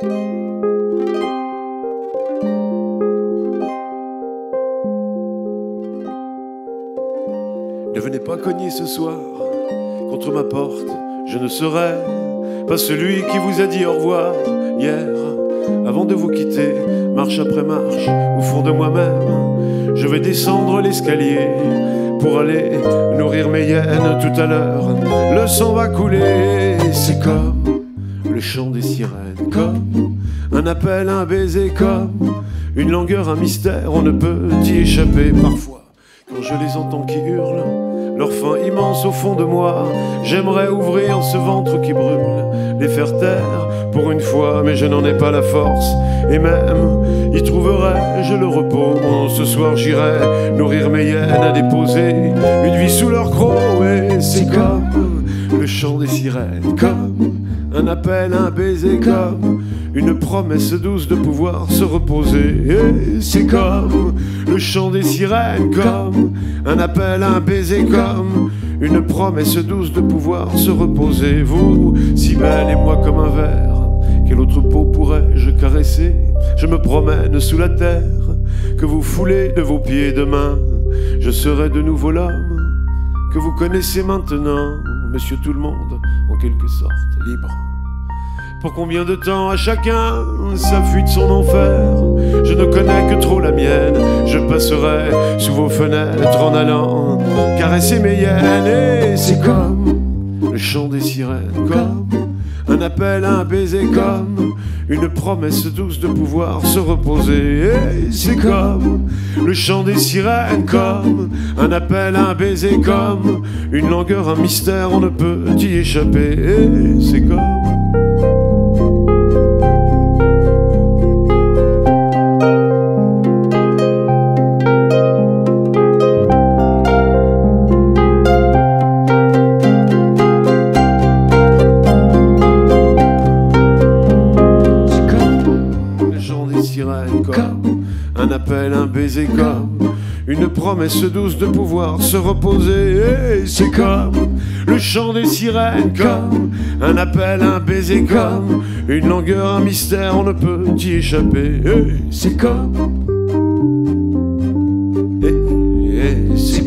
Ne venez pas cogner ce soir contre ma porte, je ne serai pas celui qui vous a dit au revoir hier. Avant de vous quitter, marche après marche, au fond de moi-même, je vais descendre l'escalier pour aller nourrir mes hyènes tout à l'heure. Le sang va couler, c'est comme le chant des sirènes, comme un appel, un baiser, comme une langueur, un mystère, on ne peut y échapper. Parfois, quand je les entends qui hurlent, leur faim immense au fond de moi, j'aimerais ouvrir ce ventre qui brûle, les faire taire pour une fois, mais je n'en ai pas la force. Et même, y trouverai-je le repos. Ce soir j'irai nourrir mes hyènes, à déposer une vie sous leur croc. Et c'est comme le chant des sirènes, comme un appel, un baiser, comme une promesse douce de pouvoir se reposer. Et c'est comme le chant des sirènes, comme un appel, un baiser, comme une promesse douce de pouvoir se reposer. Vous, si belle, et moi comme un verre, quelle autre peau pourrais-je caresser? Je me promène sous la terre, que vous foulez de vos pieds demain. Je serai de nouveau l'homme que vous connaissez maintenant, monsieur tout le monde, en quelque sorte libre. Pour combien de temps à chacun sa fuite, son enfer? Je ne connais que trop la mienne. Je passerai sous vos fenêtres en allant caresser mes hyènes. Et c'est comme le chant des sirènes, comme un appel, un baiser, comme une promesse douce de pouvoir se reposer. Et c'est comme le chant des sirènes, comme un appel, un baiser, comme une langueur, un mystère, on ne peut y échapper. Et c'est comme un appel, un baiser, comme une promesse douce de pouvoir se reposer. Et c'est comme le chant des sirènes, comme un appel, un baiser, comme une langueur, un mystère, on ne peut y échapper. Et c'est comme, et c'est